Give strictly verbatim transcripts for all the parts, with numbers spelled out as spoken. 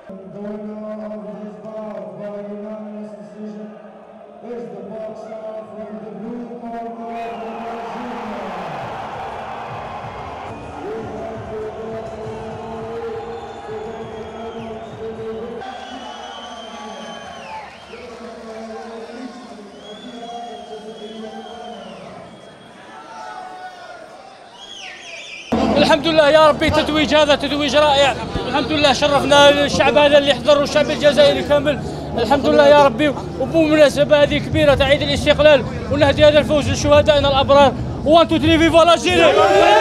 The winner of this bout by unanimous decision is the boxer from the blue corner of Nigeria. الحمد لله يا ربي، تتويج هذا تتويج رائع. الحمد لله شرفنا الشعب هذا اللي حضر والشعب الجزائري كامل. الحمد لله يا ربي، وبمناسبة هذه كبيرة تاع عيد الاستقلال ونهدي هذا الفوز لشهدائنا الابرار. واحد اثنين ثلاثة فيفا لاجيري.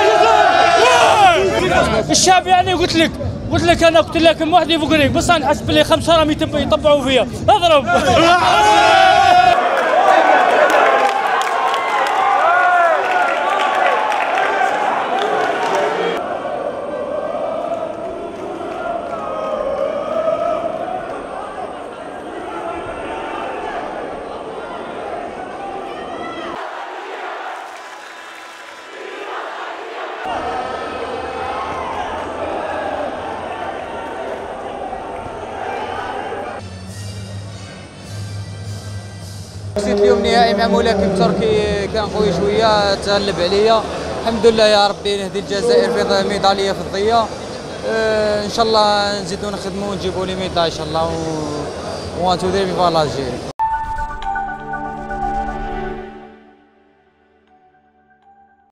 الشعب يعني قلت لك قلت لك انا قلت لكم واحد يفوقني، بصح نحس باللي خمسه راهم يطبعوا فيا. اضرب. وصلت اليوم نهائي مع ملاكم تركي كان قوي شويه، تغلب عليا. الحمد لله يا ربي نهدي الجزائر في ميداليه فضيه. أه ان شاء الله نزيدو نخدموا ونجيبوا لي ميداليه ان شاء الله. و واحد اثنين ثلاثة فيفا لاجيري.